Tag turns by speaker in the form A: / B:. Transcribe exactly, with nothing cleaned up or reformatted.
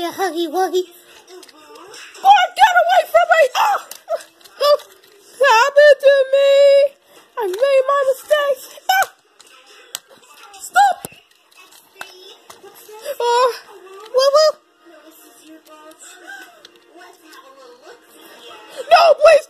A: a huggy wuggy. Oh, get away from me! Oh, oh, happened to me. I made my mistake. Ah. Stop! Oh, woo woo. No, please